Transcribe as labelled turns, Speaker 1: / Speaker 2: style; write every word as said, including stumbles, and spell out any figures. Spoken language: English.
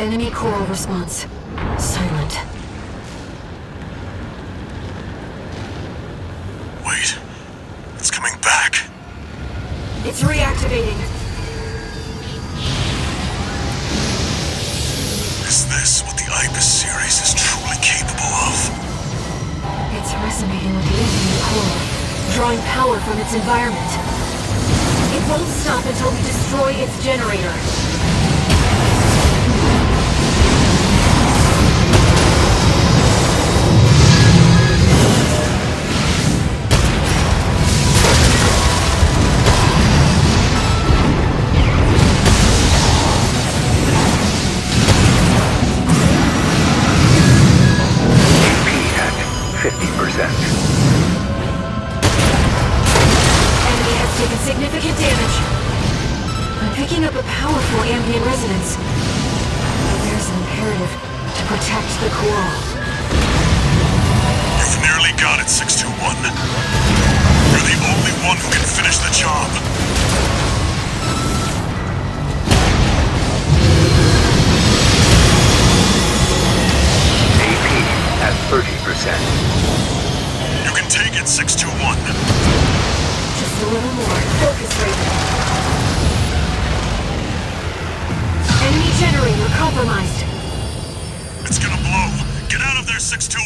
Speaker 1: Enemy coral response. Silent.
Speaker 2: Wait. It's coming back.
Speaker 1: It's reactivating.
Speaker 2: Is this what the Ibis series is truly capable of?
Speaker 1: It's resonating with the Indian coral, drawing power from its environment. It won't stop until we destroy its generator.
Speaker 3: fifty percent.
Speaker 1: Enemy has taken significant damage. I'm picking up a powerful ambient resonance. But there's an imperative to protect the coral.
Speaker 2: You've nearly got it, six two one. You're the only one who can finish the job.
Speaker 3: A P at thirty percent.
Speaker 2: You can take it, six two one.
Speaker 1: Just a little more. Focus rate. Enemy generator compromised.
Speaker 2: It's gonna blow. Get out of there, six two